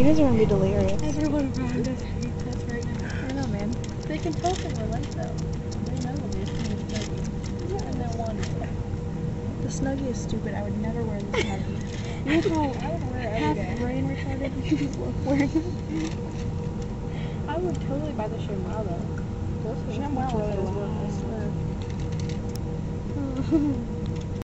guys are gonna be delirious. Everyone around us hates us right now. I know, man. They can tell that we're late though. They know they're seeing the Snuggie. And they want it. The Snuggie is stupid. I would never wear the Snuggie. You know how I would wear it half every day. brain retarded you just look wearing it? I would totally buy the ShamWow though. Those ShamWow really is well, I swear.